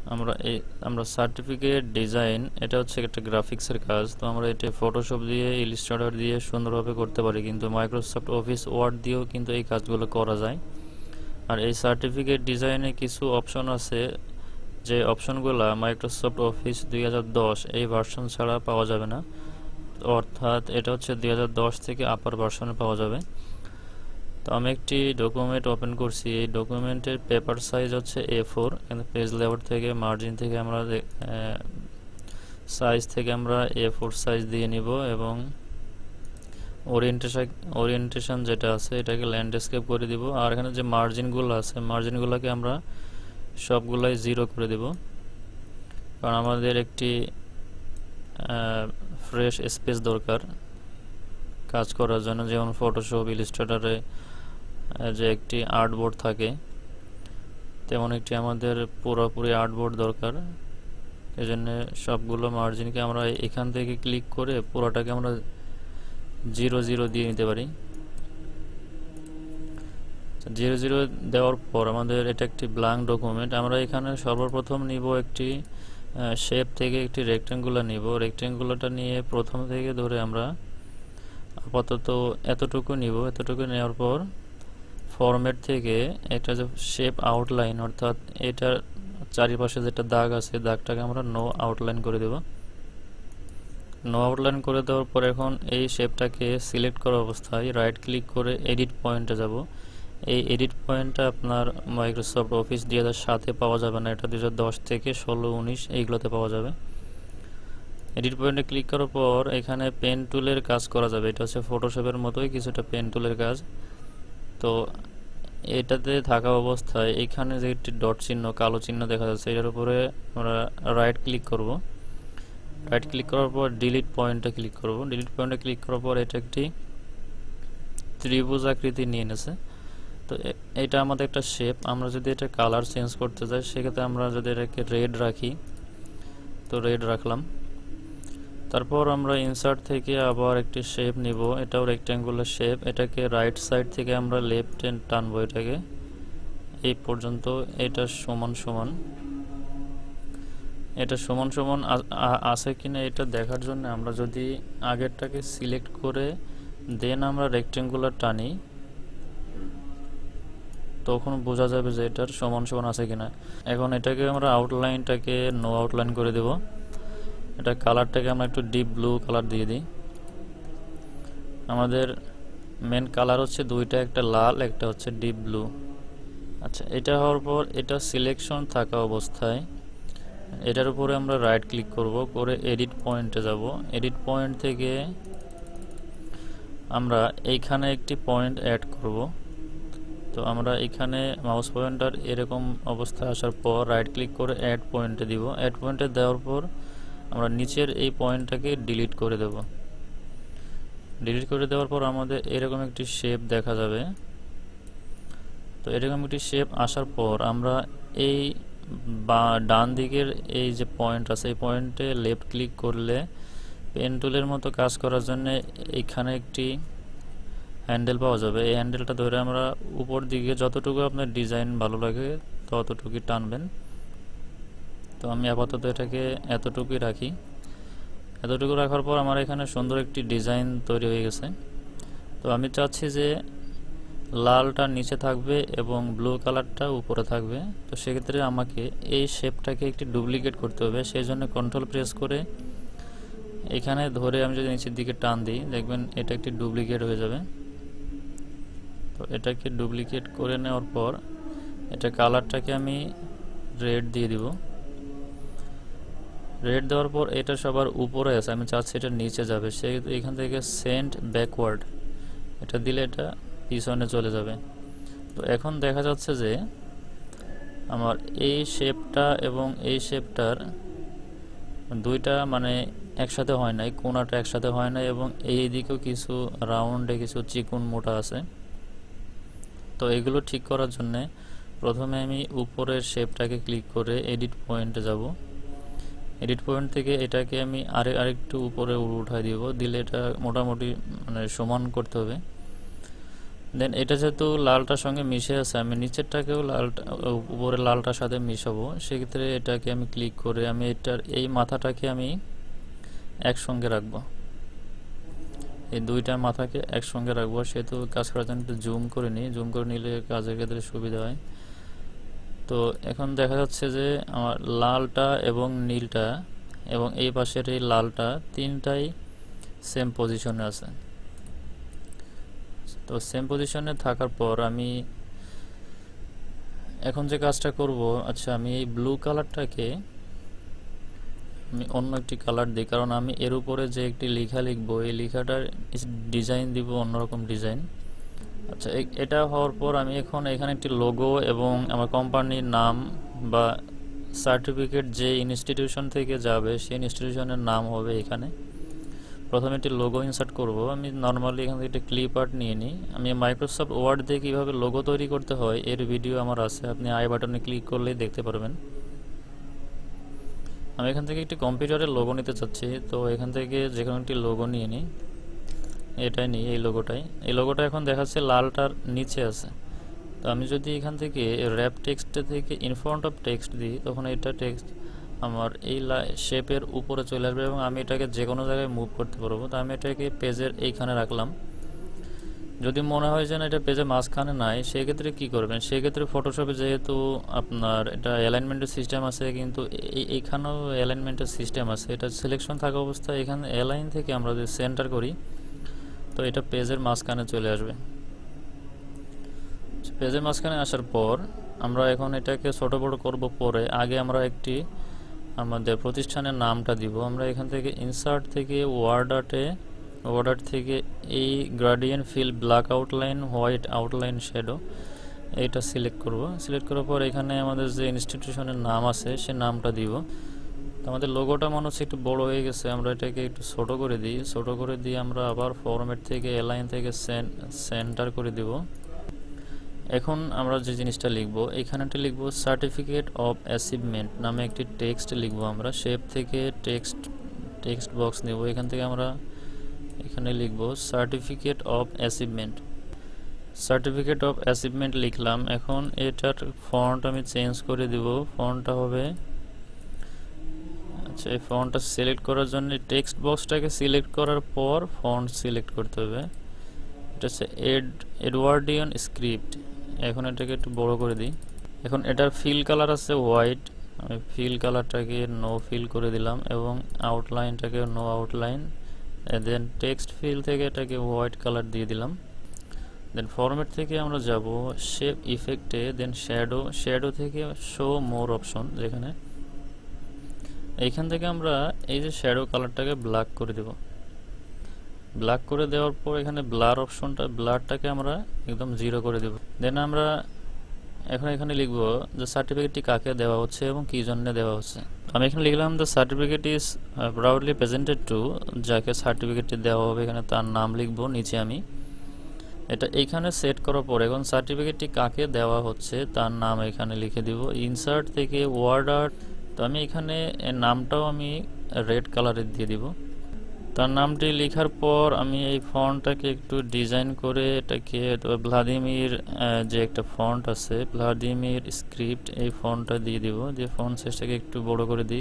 আমরা certificate design, এটা হচ্ছে একটা গ্রাফিক্সের কাজ। তো আমরা এটা ফটোশপ দিয়ে, ইলাস্ট্রেটর দিয়ে সুন্দরভাবে করতে পারি, কিন্তু মাইক্রোসফট অফিস ওয়ার্ড দিয়েও কিন্তু এই কাজগুলো করা যায়। আর এই সার্টিফিকেট ডিজাইনে কিছু অপশন আছে, যে অপশনগুলো মাইক্রোসফট অফিস 2010 এই ভার্সন ছাড়া পাওয়া যাবে না, অর্থাৎ এটা হচ্ছে 2010 থেকে আপার ভার্সনে পাওয়া যাবে। তো আমি একটি ডকুমেন্ট ওপেন করছি। এই ডকুমেন্টের পেপার সাইজ হচ্ছে A4, কিন্তু পেজ লেআউট থেকে, মার্জিন থেকে আমরা সাইজ থেকে আমরা A4 সাইজ দিয়ে নিব, এবং ওরিয়েন্টেশন যেটা আছে এটাকে ল্যান্ডস্কেপ করে দিব। আর এখানে যে মার্জিনগুলো আছে, মার্জিনগুলোকে আমরা সবগুলাই 0 করে দিব, কারণ আমাদের একটি ফ্রেশ স্পেস দরকার কাজ করার জন্য। যেমন ফটোশপ, ইলাস্ট্রেটরে যে একটি আর্টবোর্ড থাকে, তেমন একটি আমাদের পুরোপুরি আর্টবোর্ড দরকার। এজন্য সবগুলো মার্জিনকে আমরা এখান থেকে ক্লিক করে পুরোটাকে আমরা 0 0 দিয়ে নিতে পারি। 0 0 দেওয়ার পর আমাদের এটা একটি ব্ল্যাঙ্ক ডকুমেন্ট। আমরা এখানে সর্বপ্রথম নিব একটি শেপ থেকে একটি রেক্ট্যাঙ্গুলার নিব। রেক্ট্যাঙ্গুলারটা নিয়ে প্রথম থেকে ধরে আমরা আপাতত এতটুকু নিব। এতটুকু নেওয়ার পর ফরম্যাট থেকে একটা যে শেপ আউটলাইন, অর্থাৎ এটার চারিপাশে যেটা দাগ আছে, দাগটাকে আমরা নো আউটলাইন করে দেব। নো আউটলাইন করে দেওয়ার পর এখন এই শেপটাকে সিলেক্ট করা অবস্থায় রাইট ক্লিক করে এডিট পয়েন্টে যাব। এই এডিট পয়েন্টটা আপনার মাইক্রোসফট অফিস 2007-এ পাওয়া যাবে না, এটা 2010 থেকে 16, 19 এইগুলোতে পাওয়া যাবে। এডিট পয়েন্টে ক্লিক করার পর এখানে পেন টুলের কাজ করা যাবে। এটা হচ্ছে ফটোশপের মতোই কিছুটা পেন টুলের কাজ। তো এটাতে থাকা অবস্থায় এখানে যে একটি ডট চিহ্ন, কালো চিহ্ন দেখা যাচ্ছে, এটার উপরে আমরা রাইট ক্লিক করব। রাইট ক্লিক করার পর ডিলিট পয়েন্টে ক্লিক করব। ডিলিট পয়েন্টে ক্লিক করার পর এটা একটি ত্রিভুজ আকৃতি নিয়ে নেছে। তো এটা আমাদের একটা শেপ। আমরা যদি এটা কালার চেঞ্জ করতে চাই, সেক্ষেত্রে আমরা যদি এটাকে রেড রাখি, তো রেড রাখলাম। তারপর আমরা ইনসার্ট থেকে আবার একটি শেপ নিব, এটাও রেক্ট্যাঙ্গুলার শেপ। এটাকে রাইট সাইড থেকে আমরা লেফট টানবো, এটাকে এই পর্যন্ত। এটা সমান সমান, এটা সমান সমান আছে কিনা এটা দেখার জন্য আমরা যদি আগেরটাকে সিলেক্ট করে দেন আমরা রেক্ট্যাঙ্গুলার টানি, তখন বোঝা যাবে যে এটার সমান সমান আছে কিনা। এখন এটাকে আমরা আউটলাইনটাকে নো আউটলাইন করে দেব। এটা কালারটাকে আমরা একটু ডিপ ব্লু কালার দিয়ে দিই। আমাদের মেন কালার হচ্ছে দুইটা, একটা লাল, একটা হচ্ছে ডিপ ব্লু। আচ্ছা, এটা হওয়ার পর এটা সিলেকশন থাকা অবস্থায় এটার উপরে আমরা রাইট ক্লিক করব, করে এডিট পয়েন্টে যাব। এডিট পয়েন্ট থেকে আমরা এইখানে একটি পয়েন্ট অ্যাড করব। তো আমরা এখানে মাউস পয়েন্টার এরকম অবস্থায় আসার পর রাইট ক্লিক করে অ্যাড পয়েন্টে দিব। অ্যাড পয়েন্টে দেওয়ার পর আমরা নিচের এই পয়েন্টটাকে ডিলিট করে দেব। ডিলিট করে দেওয়ার পর আমাদের এরকম একটি শেপ দেখা যাবে। তো এরকম একটি শেপ আসার পর আমরা এই ডান দিকের এই যে পয়েন্ট আছে, এই পয়েন্টে লেফট ক্লিক করলে পেন টুলের মতো কাজ করার জন্য এখানে একটি হ্যান্ডেল পাওয়া যাবে। এই হ্যান্ডেলটা ধরে আমরা উপর দিকে যতটুকু আপনার ডিজাইন ভালো লাগে ততটুকুই টানবেন। তো আমি আপাতত এটাকে এতটুকুই রাখি। এতটুকু রাখার পর আমার এখানে সুন্দর একটি ডিজাইন তৈরি হয়ে গেছে। তো আমি চাচ্ছি যে লালটা নিচে থাকবে এবং ব্লু কালারটা উপরে থাকবে। তো সেক্ষেত্রে আমাকে এই শেপটাকে একটি ডুপ্লিকেট করতে হবে। সেই জন্য কন্ট্রোল প্রেস করে এখানে ধরে আমি যদি নিচের দিকে টান দিই, দেখবেন এটা একটি ডুপ্লিকেট হয়ে যাবে। তো এটাকে ডুপ্লিকেট করে নেওয়ার পর এটা কালারটাকে আমি রেড দিয়ে দিব। রেড দেওয়ার পর এটা সবার উপরে আছে, আমি চাচ্ছি এটা নিচে যাবে। সে এখান থেকে সেন্ড ব্যাকওয়ার্ড এটা দিলে এটা পিছনে চলে যাবে। তো এখন দেখা যাচ্ছে যে আমার এই শেপটা এবং এই শেপটার দুইটা মানে একসাথে হয় নাই, কোণাটা একসাথে হয় নাই, এবং এই দিকেও কিছু রাউন্ডে কিছু চিকুন মোটা আছে। তো এগুলো ঠিক করার জন্য প্রথমে আমি উপরের শেপটাকে ক্লিক করে এডিট পয়েন্টে যাব। এডিট পয়েন্ট থেকে এটাকে আমি আরেকটু উপরে উঠাই দিব, দিলে এটা মোটামুটি মানে সমান করতে হবে। দেন এটা যেহেতু লালটার সঙ্গে মিশে আছে, আমি নিচেরটাকেও লালটা উপরে লালটার সাথে মিশাবো। সেক্ষেত্রে এটাকে আমি ক্লিক করে আমি এটার এই মাথাটাকে আমি একসঙ্গে রাখবো, এই দুইটা মাথাকে একসঙ্গে রাখবো। সেহেতু কাজ করার জন্য একটু জুম করে নিই, জুম করে নিলে কাজের ক্ষেত্রে সুবিধা হয়। তো এখন দেখা যাচ্ছে যে আমার লালটা এবং নীলটা এবং এই পাশের এই লালটা তিনটাই সেম পজিশনে আছে। তো সেম পজিশনে থাকার পর আমি এখন যে কাজটা করব, আচ্ছা আমি এই ব্লু কালারটাকে আমি অন্য একটি কালার দিই, কারণ আমি এর উপরে যে একটি লেখা লিখবো এই লেখাটার ডিজাইন দিব অন্যরকম ডিজাইন। আচ্ছা এটা হওয়ার পর আমি এখন এখানে একটি লোগো এবং আমার কোম্পানির নাম বা সার্টিফিকেট যে ইনস্টিটিউশন থেকে যাবে সেই ইনস্টিটিউশনের নাম হবে এখানে। প্রথমে একটি লোগো ইনসার্ট করব। আমি নর্মালি এখান থেকে একটি ক্লিপ আর্ট নিয়ে নিই। আমি মাইক্রোসফট ওয়ার্ড দিয়ে কীভাবে লোগো তৈরি করতে হয় এর ভিডিও আমার আছে, আপনি আই বাটনে ক্লিক করলেই দেখতে পারবেন। আমি এখান থেকে একটি কম্পিউটারের লোগো নিতে চাচ্ছি, তো এখান থেকে যে কোনো একটি লোগো নিয়ে নিই। এটাই নিই, এই লোগোটা এখন দেখাচ্ছে লালটার নিচে আছে। তো আমি যদি এখান থেকে র্যাপ টেক্সট থেকে ইন ফ্রন্ট অফ টেক্সট দিই, তখন এটা টেক্সট আমার এই শেপের উপরে চলে আসবে এবং আমি এটাকে যে কোনো জায়গায় মুভ করতে পারবো। তো আমি এটাকে পেজের এইখানে রাখলাম। যদি মনে হয় যে না এটা পেজের মাঝখানে নাই, সেক্ষেত্রে কি করবেন, সেক্ষেত্রে ফটোশপে যেহেতু আপনার এটা অ্যালাইনমেন্টের সিস্টেম আছে, কিন্তু এইখানেও অ্যালাইনমেন্টের সিস্টেম আছে। এটা সিলেকশন থাকা অবস্থায় এখানে অ্যালাইন থেকে আমরা যদি সেন্টার করি তো এটা পেজের মাঝখানে চলে আসবে। পেজের মাঝখানে আসার পর আমরা এখন এটাকে ছোট বড় করব পরে, আগে আমরা একটি আমাদের প্রতিষ্ঠানের নামটা দিব। আমরা এখান থেকে ইনসার্ট থেকে ওয়ার্ড আর্ট থেকে এই gradient fill black outline white outline shadow এইটা সিলেক্ট করব। সিলেক্ট করার পর এখানে আমাদের যে ইনস্টিটিউশনের নাম আছে সে নামটা দিব। আমাদের লোগোটা মনে হচ্ছে একটু বড় হয়ে গেছে, আমরা এটাকে একটু ছোট করে দিই। ছোট করে দিয়ে আমরা আবার ফরম্যাট থেকে অ্যালাইন থেকে সেন্টার করে দিব। এখন আমরা যে জিনিসটা লিখব, এখানেটা লিখব সার্টিফিকেট অফ অ্যাচিভমেন্ট নামে একটি টেক্সট লিখব। আমরা শেপ থেকে টেক্সট বক্স নেব, এখান থেকে আমরা এখানে লিখব সার্টিফিকেট অফ অ্যাচিভমেন্ট লিখলাম। এখন এটার ফন্ট আমি চেঞ্জ করে দিব, ফন্টটা হবে, আচ্ছা এই ফন্টটা সিলেক্ট করার জন্য টেক্সট বক্সটাকে সিলেক্ট করার পর ফন্ট সিলেক্ট করতে হবে। এটা হচ্ছে এডওয়ার্ডিয়ান স্ক্রিপ্ট। এখন এটাকে একটু বড় করে দিই। এখন এটার ফিল কালার আছে হোয়াইট, আমি ফিল কালারটাকে নো ফিল করে দিলাম এবং আউটলাইনটাকে no outline. Then text fill থেকে এটাকে হোয়াইট কালার দিয়ে দিলাম। দেন ফরম্যাট থেকে আমরা যাব শেপ ইফেক্টে, দেন শ্যাডো থেকে শো মোর অপশন, যেখানে এইখান থেকে আমরা এই যে শ্যাডো কালারটাকে ব্ল্যাক করে দেব। ব্ল্যাক করে দেওয়ার পর এখানে ব্লার অপশনটা, ব্লারটাকে আমরা একদম 0 করে দেব। দেন আমরা এখন এখানে লিখব যে সার্টিফিকেটটি কাকে দেওয়া হচ্ছে এবং কী জন্য দেওয়া হচ্ছে। আমি এখানে লিখলাম the certificate is proudly presented to, যাকে সার্টিফিকেটটি দেওয়া হবে এখানে তার নাম লিখব। নিচে আমি এটা এইখানে সেট করার পর এখন সার্টিফিকেটটি কাকে দেওয়া হচ্ছে তার নাম এখানে লিখে দিব। ইনসার্ট থেকে ওয়ার্ড আর্ট, তো আমি এখানে নামটাও আমি রেড কালারের দিয়ে দিব। তার নামটি লেখার পর আমি এই ফন্টটাকে একটু ডিজাইন করে এটাকে ভ্লাদিমির যে একটা ফন্ট আছে ভ্লাদিমির স্ক্রিপ্ট, এই ফন্টটা দিয়ে দিব। দিয়ে ফন্ট সাইজটাকে একটু বড় করে দিই।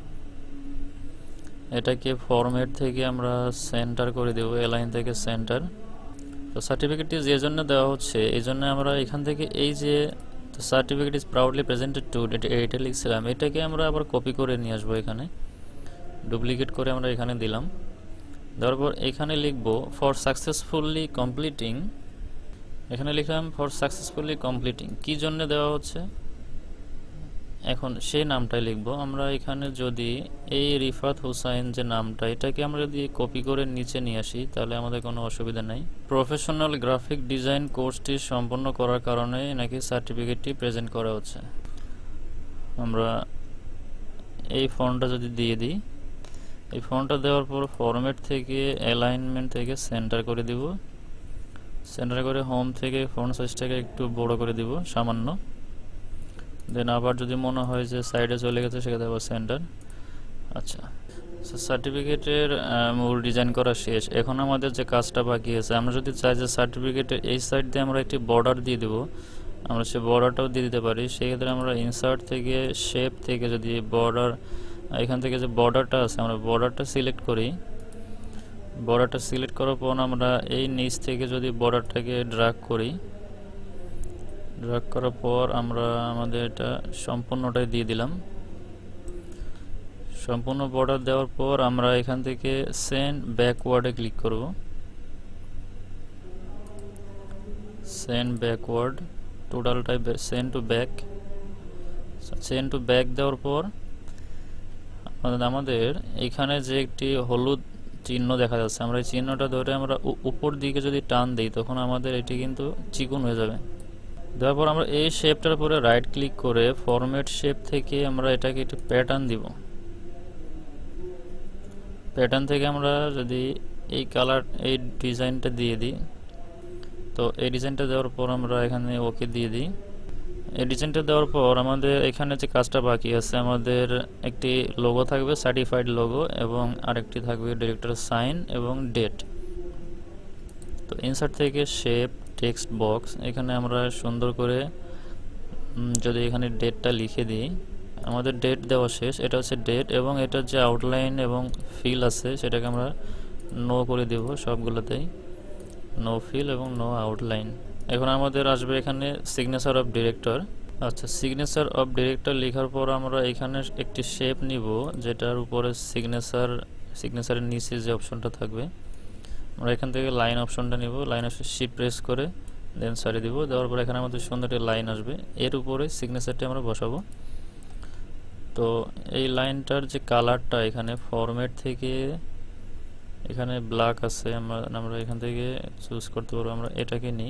এটাকে ফরম্যাট থেকে আমরা সেন্টার করে দেব, অ্যালাইন থেকে সেন্টার। তো সার্টিফিকেটটি যে জন্য দেওয়া হচ্ছে এই জন্য আমরা এখান থেকে এই যে certificate is proudly presented to এটা লিখছিলাম, এটাকে আমরা আবার কপি করে নিয়ে আসবো, এখানে ডুপ্লিকেট করে আমরা এখানে দিলাম। দেওয়ার পর এখানে লিখব ফর সাকসেসফুলি কমপ্লিটিং, এখানে লিখলাম ফর সাকসেসফুলি কমপ্লিটিং, কী জন্য দেওয়া হচ্ছে এখন সেই নামটাই লিখব। আমরা এখানে যদি এই রিফাত হুসাইন যে নামটা, এটাকে আমরা যদি কপি করে নিচে নিয়ে আসি তাহলে আমাদের কোনো অসুবিধা নেই। প্রফেশনাল গ্রাফিক ডিজাইন কোর্সটি সম্পন্ন করার কারণে নাকি সার্টিফিকেটটি প্রেজেন্ট করা হচ্ছে। আমরা এই ফন্টটা যদি দিয়ে দিই, এই ফন্টটা দেওয়ার পর ফরম্যাট থেকে অ্যালাইনমেন্ট থেকে সেন্টার করে দিব। সেন্টার করে হোম থেকে ফন্ট সাইজটাকে একটু বড় করে দিব সামান্য। দেন আবার যদি মনে হয় যে সাইডে চলে গেছে সেক্ষেত্রে আবার সেন্টার। আচ্ছা সার্টিফিকেটের মূল ডিজাইন করা শেষ। এখন আমাদের যে কাজটা বাকি আছে, আমরা যদি চাই যে সার্টিফিকেটের এই সাইড দিয়ে আমরা একটি বর্ডার দিয়ে দেব, আমরা সেই বর্ডারটাও দিয়ে দিতে পারি। সেক্ষেত্রে আমরা ইনসার্ট থেকে শেপ থেকে যদি বর্ডার, এখান থেকে যে বর্ডারটা আছে আমরা বর্ডারটা সিলেক্ট করি, বর্ডারটা সিলেক্ট করার পর আমরা এই নিচ থেকে যদি বর্ডারটাকে ড্র্যাগ করি, ড্র্যাগ করার পর আমরা আমাদের এটা সম্পূর্ণটাই দিয়ে দিলাম। সম্পূর্ণ বর্ডার দেওয়ার পর আমরা এখান থেকে সেন্ড ব্যাকওয়ার্ডে ক্লিক করব। সেন্ড ব্যাকওয়ার্ড, টোটালটাই send to back. Send to back দেওয়ার পর আমাদের এখানে যে একটি হলুদ চিহ্ন দেখা যাচ্ছে, আমরা এই চিহ্নটা ধরে আমরা উপর দিকে যদি টান দিই তখন আমাদের এটি কিন্তু চিকন হয়ে যাবে। দেওয়ার পর আমরা এই শেপটার উপরে রাইট ক্লিক করে ফরম্যাট শেপ থেকে আমরা এটাকে একটি প্যাটার্ন দিব। প্যাটার্ন থেকে আমরা যদি এই কালার এই ডিজাইনটা দিয়ে দিই, তো এই ডিজাইনটা দেওয়ার পর আমরা এখানে ওকে দিয়ে দিই। এই ডিজাইনটা দেওয়ার পর আমাদের এখানে যে কাজটা বাকি আছে, আমাদের একটি লোগো থাকবে, সার্টিফাইড লোগো, এবং আরেকটি থাকবে ডিরেক্টর সাইন এবং ডেট। তো ইনসার্ট থেকে শেপ টেক্সট বক্স, এখানে আমরা সুন্দর করে যদি এখানে ডেটটা লিখে দিই, আমাদের ডেট দেওয়া শেষ। এটা হচ্ছে ডেট, এবং এটার যে আউটলাইন এবং ফিল আছে সেটাকে আমরা নো করে দেব সবগুলোতেই, নো ফিল এবং নো আউটলাইন। এখন আমাদের আসবে এখানে সিগনেচার অফ ডিরেক্টর। আচ্ছা, সিগনেচার অফ ডিরেক্টর লেখার পর আমরা এখানে একটি শেপ নিব, যেটার উপরে সিগনেচারের নিচে যে অপশনটা থাকবে, আমরা এখান থেকে লাইন অপশনটা নিব। লাইন অপশন শিফট প্রেস করে দেন সারি দিব। দেওয়ার পর এখানে আমাদের সুন্দর একটা লাইন আসবে, এর উপরে সিগনেচারটি আমরা বসাবো। তো এই লাইনটার যে কালারটা এখানে ফরম্যাট থেকে এখানে ব্ল্যাক আছে, আমরা এখান থেকে চুজ করতে পারবো। আমরা এটাকে নিই।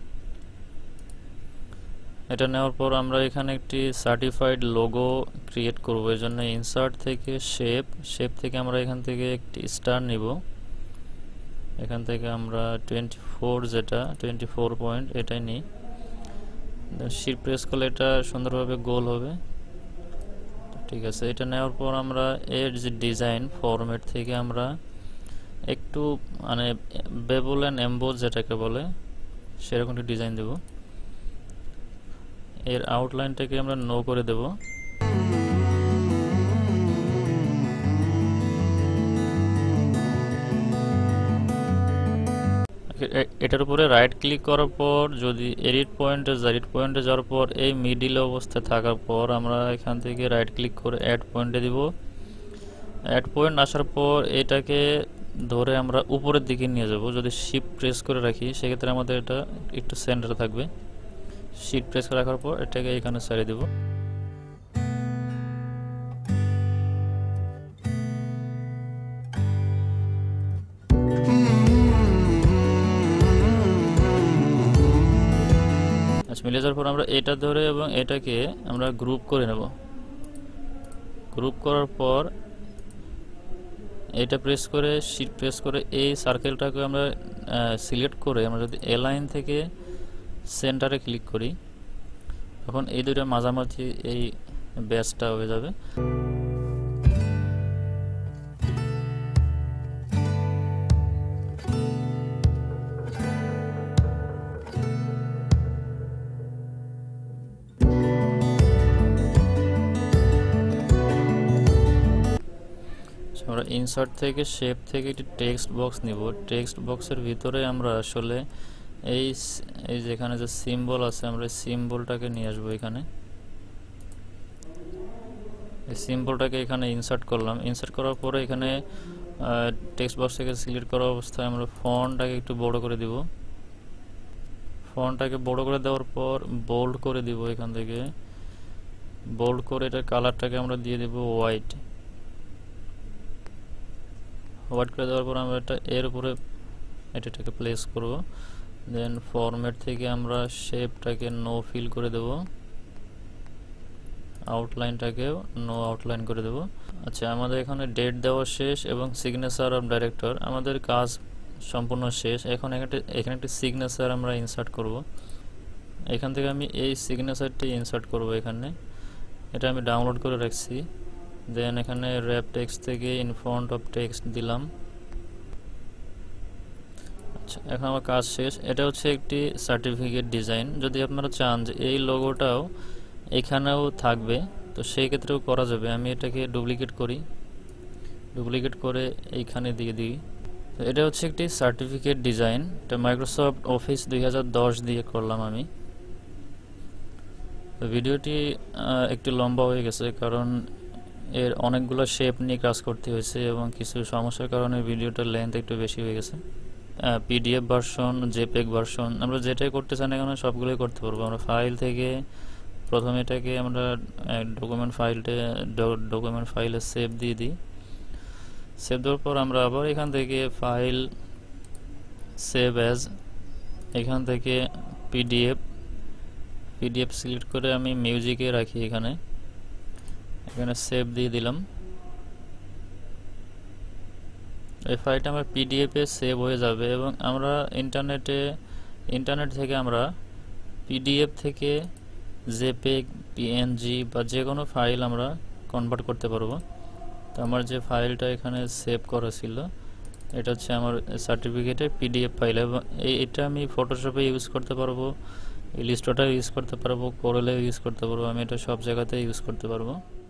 এটা নেওয়ার পর আমরা এখানে একটি সার্টিফাইড লোগো ক্রিয়েট করব। এই জন্য ইনসার্ট থেকে শেপ থেকে আমরা এখান থেকে একটি স্টার নিব। এখান থেকে আমরা 24 যেটা 24 পয়েন্ট এটাই নিই। শিফট প্রেস করলে এটা সুন্দরভাবে গোল হবে। ঠিক আছে, এটা নেওয়ার পর আমরা এর যে ডিজাইন ফরম্যাট থেকে আমরা একটু মানে বেবল অ্যান্ড এমবোজ যেটাকে বলে সেরকম একটা ডিজাইন দেব। এর আউটলাইনটাকে আমরা নো করে দেব। এটার উপরে রাইট ক্লিক করার পর যদি এডিট পয়েন্টে যাওয়ার পর এই মিডিল অবস্থায় থাকার পর আমরা এখান থেকে রাইট ক্লিক করে অ্যাড পয়েন্টে দিব। অ্যাড পয়েন্ট আসার পর এটাকে ধরে আমরা উপরের দিকে নিয়ে যাব। যদি শিফট প্রেস করে রাখি সেক্ষেত্রে আমাদের এটা একটু সেন্টারে থাকবে। শিফট প্রেস করে রাখার পর এটাকে এখানে সারিয়ে দেব। মিলে যাওয়ার পর আমরা এটা ধরে এবং এটাকে আমরা গ্রুপ করে নেব। গ্রুপ করার পর এটা প্রেস করে শিফট প্রেস করে এই সার্কেলটাকে আমরা সিলেক্ট করে আমরা যদি এলাইন থেকে সেন্টারে ক্লিক করি তখন এই দুটো মাঝামাঝি এই ব্যাসটা হয়ে যাবে। আমরা ইনসার্ট থেকে শেপ থেকে একটি টেক্সট বক্স নিব। টেক্সট বক্সের ভিতরে আমরা আসলে এই যেখানে যে সিম্বল আছে আমরা এই সিম্বলটাকে নিয়ে আসবো। এখানে এই সিম্বলটাকে এখানে ইনসার্ট করলাম। ইনসার্ট করার পরে এখানে টেক্সট বক্স থেকে সিলেক্ট করা অবস্থায় আমরা ফন্টটাকে একটু বড় করে দিব। ফন্টটাকে বড় করে দেওয়ার পর বোল্ড করে দিব। এখান থেকে বোল্ড করে এটার কালারটাকে আমরা দিয়ে দেব হোয়াইট। হোয়াইট করে দেওয়ার পর আমরা এটা এর উপরে এটাকে প্লেস করব। দেন ফরম্যাট থেকে আমরা শেপটাকে নো ফিল করে দেব, আউটলাইনটাকেও নো আউটলাইন করে দেব। আচ্ছা, আমাদের এখানে ডেট দেওয়া শেষ এবং সিগনেচার অফ ডাইরেক্টর, আমাদের কাজ সম্পূর্ণ শেষ। এখন এখানে একটি সিগনেচার আমরা ইনসার্ট করব। এখান থেকে আমি এই সিগনেচারটি ইনসার্ট করব। এখানে এটা আমি ডাউনলোড করে রাখছি। দেন এখানে র্যাপ টেক্সট থেকে ইন ফন্ট অফ টেক্সট দিলাম। আচ্ছা, এখন আমার কাজ শেষ। এটা হচ্ছে একটি সার্টিফিকেট ডিজাইন। যদি আপনারা চান যে এই লোগোটাও এখানেও থাকবে, তো সেই ক্ষেত্রেও করা যাবে। আমি এটাকে ডুপ্লিকেট করি, ডুপ্লিকেট করে এইখানে দিয়ে দিই। তো এটা হচ্ছে একটি সার্টিফিকেট ডিজাইন, এটা মাইক্রোসফট অফিস 2010 দিয়ে করলাম আমি। তো ভিডিওটি একটু লম্বা হয়ে গেছে, কারণ এর অনেকগুলো শেপ নিয়ে কাজ করতে হয়েছে এবং কিছু সমস্যার কারণে ভিডিওটার লেন্থ একটু বেশি হয়ে গেছে। পিডিএফ ভার্সন, জেপেগ ভার্সন, আমরা যেটাই করতে চান এখানে সবগুলোই করতে পারবো। আমরা ফাইল থেকে প্রথমে এটাকে আমরা ডকুমেন্ট ফাইলে সেভ দিয়ে দিই। সেভ দেওয়ার পর আমরা আবার এখান থেকে ফাইল, সেভ অ্যাজ, এখান থেকে পিডিএফ সিলেক্ট করে আমি মিউজিকে রাখি। এখানে সেভ দিয়ে দিলাম। এই ফাইলটা আমার পিডিএফে সেভ হয়ে যাবে এবং আমরা ইন্টারনেট থেকে আমরা পিডিএফ থেকে জেপেগ, পিএনজি বা যে কোনো ফাইল আমরা কনভার্ট করতে পারবো। তো আমার যে ফাইলটা এখানে সেভ করা ছিল, এটা হচ্ছে আমার সার্টিফিকেটের পিডিএফ ফাইল এবং এটা আমি ফটোশপে ইউজ করতে পারবো, ইলিস্ট্রেটরে ইউজ করতে পারবো, কোরেলে ইউজ করতে পারবো। আমি এটা সব জায়গাতে ইউজ করতে পারবো।